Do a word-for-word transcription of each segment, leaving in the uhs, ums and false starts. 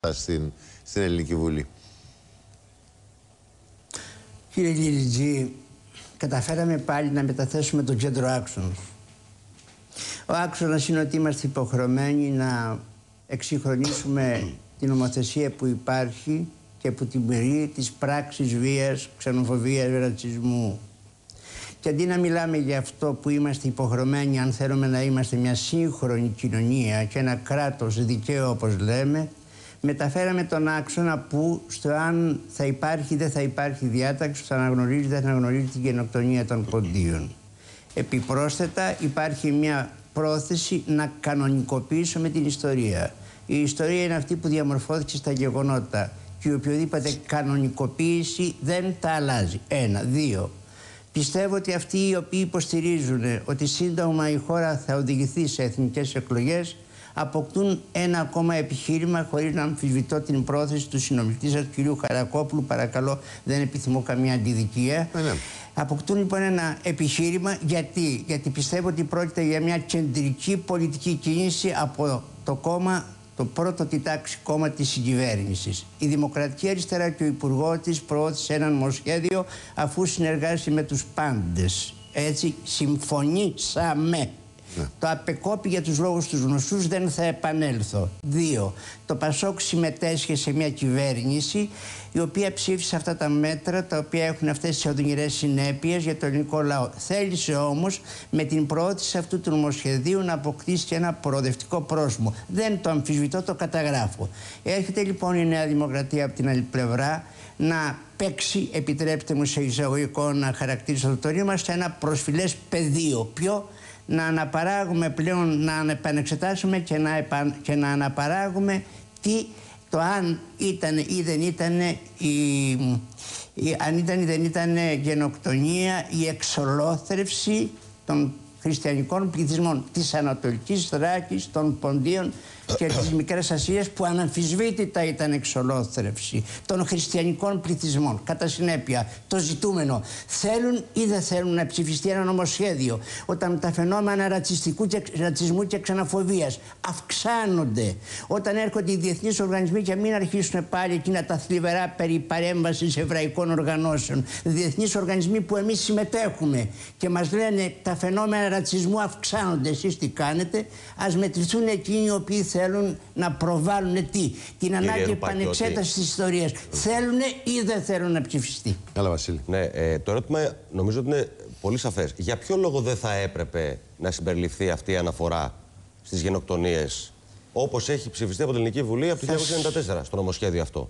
στην, στην Ελληνική Βουλή. Κύριε Λιριτζή, καταφέραμε πάλι να μεταθέσουμε τον κέντρο άξονος. Ο άξονας είναι ότι είμαστε υποχρεωμένοι να εξυγχρονίσουμε την νομοθεσία που υπάρχει και που τιμωρεί τις πράξεις βίας, ξενοφοβίας, ρατσισμού. Και αντί να μιλάμε για αυτό που είμαστε υποχρεωμένοι, αν θέλουμε να είμαστε μια σύγχρονη κοινωνία και ένα κράτος δικαίου όπως λέμε, μεταφέραμε τον άξονα που στο αν θα υπάρχει ή δεν θα υπάρχει διάταξη, θα αναγνωρίζει ή δεν θα αναγνωρίζει την γενοκτονία των ποντίων. Επιπρόσθετα υπάρχει μια πρόθεση να κανονικοποιήσουμε την ιστορία. Η ιστορία είναι αυτή που διαμορφώθηκε στα γεγονότα και η οποιοδήποτε κανονικοποίηση δεν τα αλλάζει. Ένα. Δύο. Πιστεύω ότι αυτοί οι οποίοι υποστηρίζουν ότι σύντομα η χώρα θα οδηγηθεί σε εθνικές εκλογές αποκτούν ένα ακόμα επιχείρημα, χωρίς να αμφισβητώ την πρόθεση του συνομιλητή σας, του κ. Χαρακόπουλου. Παρακαλώ, δεν επιθυμώ καμία αντιδικία. Ναι, ναι. Αποκτούν λοιπόν ένα επιχείρημα. Γιατί? Γιατί πιστεύω ότι πρόκειται για μια κεντρική πολιτική κίνηση από το κόμμα, το πρώτο τη τάξη κόμμα της συγκυβέρνησης. Η Δημοκρατική Αριστερά και ο Υπουργός της προώθησε ένα νομοσχέδιο αφού συνεργάστηκε με τους πάντες. Έτσι συμφωνήσαμε. Ναι. Το απεκόπη για τους λόγους τους γνωστούς, δεν θα επανέλθω. Δύο. Το Πασόκ συμμετέσχε σε μια κυβέρνηση η οποία ψήφισε αυτά τα μέτρα, τα οποία έχουν αυτές τις οδυνηρές συνέπειες για το ελληνικό λαό. Θέλησε όμως με την προώθηση αυτού του νομοσχεδίου να αποκτήσει και ένα προοδευτικό πρόσημο. Δεν το αμφισβητώ, το καταγράφω. Έρχεται λοιπόν η Νέα Δημοκρατία από την άλλη πλευρά να παίξει, επιτρέψτε μου σε εισαγωγικό να χαρακτηρίσω το ρήμα, σε ένα προσφυλές πεδίο. Ποιο? Να αναπαράγουμε πλέον, να επανεξετάσουμε και να, επαν, και να αναπαράγουμε τι, το αν ήταν ή δεν ήταν η, η, αν ήταν ή δεν ήταν γενοκτονία, η εξολόθρευση των χριστιανικών πληθυσμών της Ανατολικής Θράκης, των Ποντίων και της Μικράς Ασίας, που αναμφισβήτητα ήταν εξολόθρευση των χριστιανικών πληθυσμών. Κατά συνέπεια, το ζητούμενο, θέλουν ή δεν θέλουν να ψηφιστεί ένα νομοσχέδιο όταν τα φαινόμενα ρατσιστικού και, ρατσισμού και ξενοφοβίας αυξάνονται, όταν έρχονται οι διεθνείς οργανισμοί και μην αρχίσουν πάλι εκείνα τα θλιβερά περί παρέμβασης εβραϊκών οργανώσεων, διεθνείς οργανισμοί που εμείς συμμετέχουμε και μας λένε τα φαινόμενα ρατσισμού αυξάνονται, εσείς τι κάνετε? Ας μετρηθούν εκείνοι οι οποίοι θέλουν να προβάλλουν τι? Την ανάγκη επανεξέτασης της ιστορίας. Θέλουν ή δεν θέλουν να ψηφιστεί? Καλά, Βασίλη. Ναι, ε, το ερώτημα νομίζω ότι είναι πολύ σαφές. Για ποιο λόγο δεν θα έπρεπε να συμπεριληφθεί αυτή η αναφορά στις γενοκτονίες, όπως έχει ψηφιστεί από την Ελληνική Βουλή από το χίλια εννιακόσια ενενήντα τέσσερα στο νομοσχέδιο αυτό?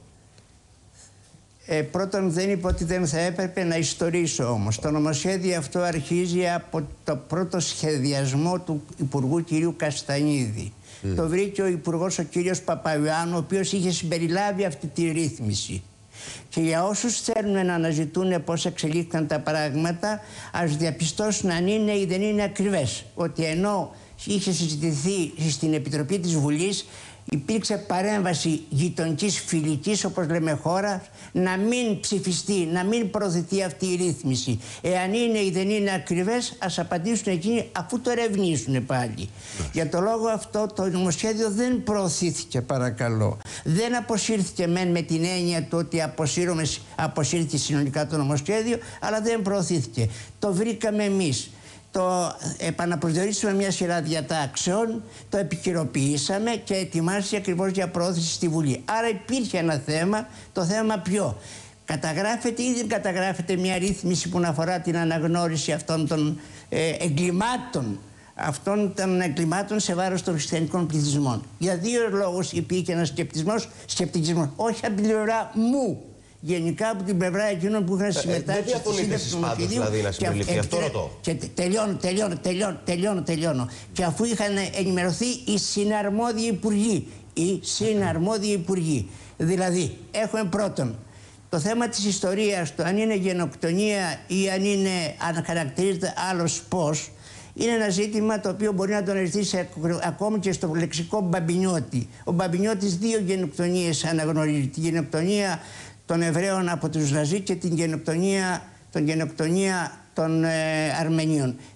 Ε, πρώτον, δεν είπα ότι δεν θα έπρεπε, να ιστορίσω όμως. Το νομοσχέδιο αυτό αρχίζει από το πρώτο σχεδιασμό του Υπουργού κ. Καστανίδη. Mm. Το βρήκε ο Υπουργός ο κ. Παπαϊωάννου, ο οποίος είχε συμπεριλάβει αυτή τη ρύθμιση. Και για όσους θέλουν να αναζητούν πώς εξελίχθηκαν τα πράγματα, ας διαπιστώσουν αν είναι ή δεν είναι ακριβές. Ότι ενώ είχε συζητηθεί στην Επιτροπή της Βουλής, υπήρξε παρέμβαση γειτονικής φιλικής, όπως λέμε, χώρα, να μην ψηφιστεί, να μην προωθηθεί αυτή η ρύθμιση. Εάν είναι ή δεν είναι ακριβές, ας απαντήσουν εκείνοι αφού το ερευνήσουν πάλι. Για το λόγο αυτό το νομοσχέδιο δεν προωθήθηκε, παρακαλώ. Δεν αποσύρθηκε μεν με την έννοια του ότι αποσύρθηκε συνολικά το νομοσχέδιο, αλλά δεν προωθήθηκε. Το βρήκαμε εμείς. Το επαναπροσδιορίσαμε μια σειρά διατάξεων, το επικαιροποιήσαμε και ετοιμάστηκε ακριβώς για πρόθεση στη Βουλή. Άρα υπήρχε ένα θέμα, το θέμα ποιο? Καταγράφεται ή δεν καταγράφεται μια ρύθμιση που να αφορά την αναγνώριση αυτών των ε, εγκλημάτων, αυτών των εγκλημάτων σε βάρος των χριστιανικών πληθυσμών? Για δύο λόγους υπήρχε ένας σκεπτισμός, σκεπτικισμός, όχι από την πλευρά μου. Γενικά από την πλευρά εκείνων που είχαν συμμετάσχει. Δεν διαφωνείτε εσείς πάντως δηλαδή να συμπεριληφθεί, αυτό ρωτώ. Και τελειώνω, τελειώνω, τελειώνω, τελειώνω, τελειώνω. Και αφού είχαν ενημερωθεί οι συναρμόδιοι υπουργοί. Οι συναρμόδιοι υπουργοί. Δηλαδή, έχουμε πρώτον το θέμα της ιστορίας, το αν είναι γενοκτονία ή αν, είναι, αν χαρακτηρίζεται άλλος πώς, είναι ένα ζήτημα το οποίο μπορεί να το αναζητήσει ακόμη και στο λεξικό Μπαμπινιώτη. Ο Μπαμπινιώτης δύο γενοκτονίες αναγνωρίζει. Τη γενοκτονία των Εβραίων από τους Ναζί και την γενοκτονία, τον γενοκτονία των ε, Αρμενίων.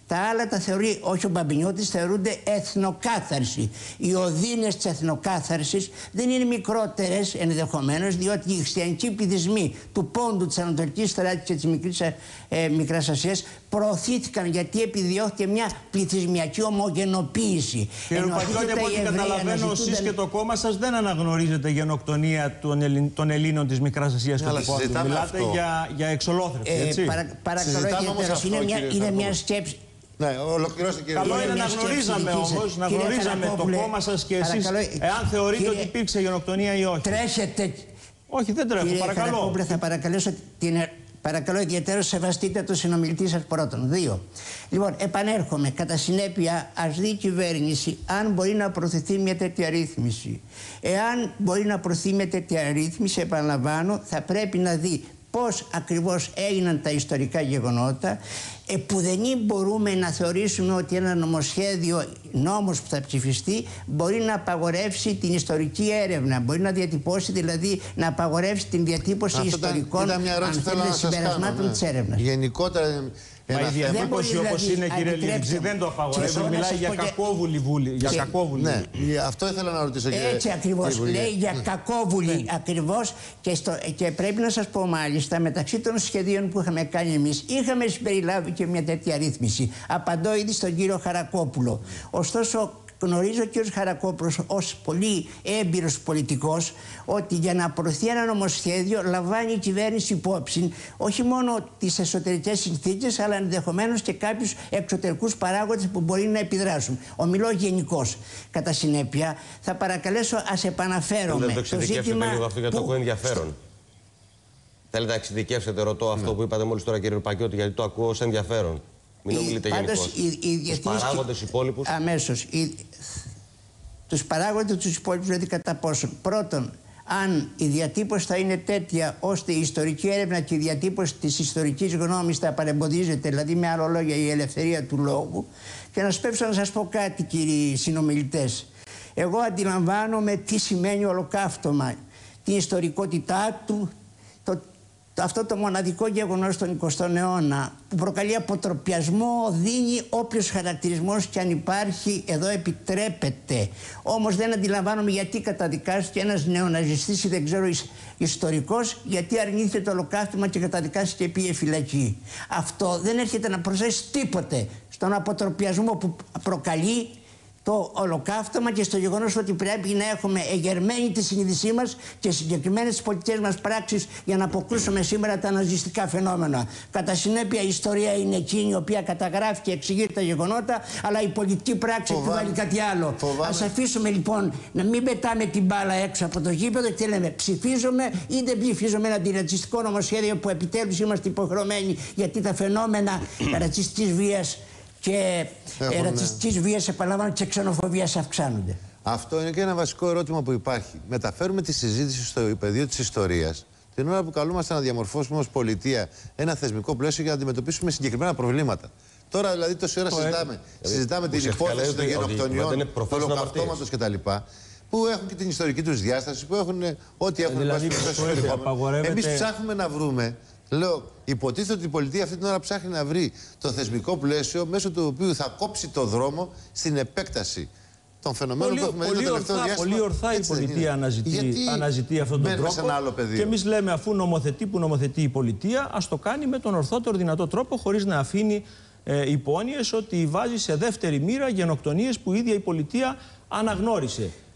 Τα άλλα τα θεωρεί, όχι ο Μπαμπινιώτης, θεωρούνται εθνοκάθαρση. Οι οδύνες της εθνοκάθαρσης δεν είναι μικρότερες ενδεχομένως, διότι οι χριστιανικοί πληθυσμοί του Πόντου, της Ανατολικής Θράκης και της Μικρής, ε, Μικράς Ασίας προωθήθηκαν γιατί επιδιώχθηκε μια πληθυσμιακή ομογενοποίηση. Κύριε Ρupakiotti, από ό,τι καταλαβαίνω, εσείς και το κόμμα σας δεν αναγνωρίζετε γενοκτονία των, Ελλην, των Ελλήνων της Μικράς Ασίας και του Πόντου. Μιλάτε για, για εξολόθρευση, έτσι. Ε, παρα, παρακαλώ, ιδιαίτερα, είναι, μια, είναι μια σκέψη. Ναι, ολοκληρώστε κύριε. Καλό είναι να γνωρίζαμε όμως, να γνωρίζαμε το κόμμα σας και εσείς, εάν θεωρείτε κύριε, ότι υπήρξε γενοκτονία ή όχι. Τρέχετε. Όχι, δεν τρέχω, κύριε παρακαλώ. Καρακόπουλε, θα παρακαλέσω την... Παρακαλώ ιδιαίτερα σεβαστείτε τον συνομιλητή σας πρώτον. Δύο. Λοιπόν, επανέρχομαι. Κατά συνέπεια, ας δει η κυβέρνηση αν μπορεί να προωθηθεί μια τέτοια ρύθμιση. Εάν μπορεί να προωθεί μια τέτοια ρύθμιση, επαναλαμβάνω, θα πρέπει να δει πώς ακριβώς έγιναν τα ιστορικά γεγονότα. Επουδενή μπορούμε να θεωρήσουμε ότι ένα νομοσχέδιο, νόμος που θα ψηφιστεί, μπορεί να απαγορεύσει την ιστορική έρευνα. Μπορεί να διατυπώσει, δηλαδή, να απαγορεύσει την διατύπωση αυτό ιστορικών συμπερασμάτων της έρευνας. Γενικότερα. Μα η διατύπωση όπως είναι, κύριε Λιβιτζή, δεν το απαγορεύει. Μιλάει για κακόβουλη βούλη. Για κακόβουλη. Ναι, αυτό ήθελα να ρωτήσω. Έτσι ακριβώς. Λέει για κακόβουλη ακριβώς. Και, στο, και πρέπει να σας πω μάλιστα, μεταξύ των σχεδίων που είχαμε κάνει εμείς, είχαμε συμπεριλάβει και μια τέτοια ρύθμιση. Απαντώ ήδη στον κύριο Χαρακόπουλο. Ωστόσο, γνωρίζω ο κύριος Χαρακόπουλος ως πολύ έμπειρος πολιτικός ότι για να προωθεί ένα νομοσχέδιο λαμβάνει η κυβέρνηση υπόψη όχι μόνο τις εσωτερικές συνθήκες, αλλά ενδεχομένως και κάποιους εξωτερικούς παράγοντες που μπορεί να επιδράσουν. Ομιλώ γενικώς. Κατά συνέπεια, θα παρακαλέσω ας επαναφέρομαι. Δεν το εξειδικεύσετε λίγο αυτό γιατί το ακούω ενδιαφέρον. Θέλετε να εξειδικεύσετε, ρωτώ αυτό που είπατε μόλις τώρα, κύριε Ρupakiotti, γιατί το ακούω ως ενδιαφέρον. Μην ομιλείτε γενικώς. Τους παράγοντες υπόλοιπους. Αμέσως. Οι, τους παράγοντες τους υπόλοιπους, δηλαδή κατά πόσον. Πρώτον, αν η διατύπωση θα είναι τέτοια ώστε η ιστορική έρευνα και η διατύπωση της ιστορικής γνώμης θα παρεμποδίζεται, δηλαδή με άλλο λόγια η ελευθερία του λόγου. Και να σπέψω να σας πω κάτι, κύριοι συνομιλητές. Εγώ αντιλαμβάνομαι τι σημαίνει ολοκαύτωμα, την ιστορικότητά του, το αυτό το μοναδικό γεγονός στον εικοστό αιώνα που προκαλεί αποτροπιασμό, δίνει όποιος χαρακτηρισμός και αν υπάρχει εδώ επιτρέπεται. Όμως δεν αντιλαμβάνομαι γιατί καταδικάστηκε ένας νεοναζιστής ή δεν ξέρω ιστορικός, γιατί αρνήθηκε το ολοκαύτωμα και καταδικάστηκε και πήγε φυλακή. Αυτό δεν έρχεται να προσθέσει τίποτε στον αποτροπιασμό που προκαλεί το ολοκαύτωμα και στο γεγονός ότι πρέπει να έχουμε εγερμένη τη συνείδησή μας και συγκεκριμένες τις πολιτικές μας πράξεις για να αποκρούσουμε σήμερα τα ναζιστικά φαινόμενα. Κατά συνέπεια, η ιστορία είναι εκείνη η οποία καταγράφει και εξηγεί τα γεγονότα, αλλά η πολιτική πράξη επιβάλλει κάτι άλλο. Ας αφήσουμε λοιπόν να μην πετάμε την μπάλα έξω από το γήπεδο και λέμε ψηφίζουμε ή δεν ψηφίζουμε ένα αντιρατσιστικό νομοσχέδιο που επιτέλους είμαστε υποχρεωμένοι, γιατί τα φαινόμενα ρατσιστικής βίας και Έχουν... ρατσιστικής βίας, επαναλαμβάνω, και ξενοφοβίας αυξάνονται. Αυτό είναι και ένα βασικό ερώτημα που υπάρχει. Μεταφέρουμε τη συζήτηση στο πεδίο της ιστορίας την ώρα που καλούμαστε να διαμορφώσουμε ως πολιτεία ένα θεσμικό πλαίσιο για να αντιμετωπίσουμε συγκεκριμένα προβλήματα. Τώρα, δηλαδή, τόση ώρα συζητάμε, συζητάμε την υπόθεση των γενοκτονιών, του ολοκαυτώματος κτλ. Που έχουν και την ιστορική τους διάσταση, που έχουν ό,τι έχουν δηλαδή, Εμείς ψάχνουμε να βρούμε. Λέω, υποτίθεται ότι η πολιτεία αυτή την ώρα ψάχνει να βρει το θεσμικό πλαίσιο μέσω του οποίου θα κόψει το δρόμο στην επέκταση των φαινομένων πολύ, που έχουμε δει το τελευταίο ορθά, διάστημα. Πολύ ορθά η πολιτεία αναζητεί, αναζητεί αυτόν τον τρόπο. Και εμείς λέμε, αφού νομοθετεί που νομοθετεί η πολιτεία, ας το κάνει με τον ορθότερο δυνατό τρόπο, χωρίς να αφήνει ε, υπόνοιες ότι βάζει σε δεύτερη μοίρα γενοκτονίες που η ίδια η πολιτεία αναγνώρισε.